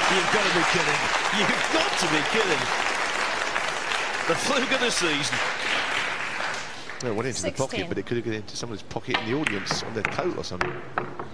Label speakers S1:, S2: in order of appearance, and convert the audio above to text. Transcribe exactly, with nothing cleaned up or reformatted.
S1: You've got to be kidding. You've got to be kidding. The fluke of the season.
S2: Well, it went into
S3: sixteen.
S2: the pocket, but it could have gone into someone's pocket in the audience on their coat or something.